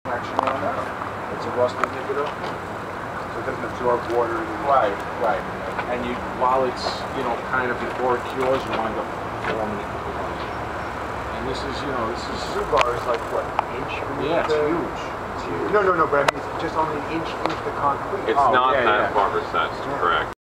action on that. It's a rust inhibitor. So it doesn't absorb water. Right, right. And you, while it's, you know, kind of before it cures, you wind up forming it. And this is, you know, this is... Sugar is like, what, an inch? Yeah, it's huge. It's huge. No, but I mean, it's just only an inch into the concrete. It's not that far recessed, correct.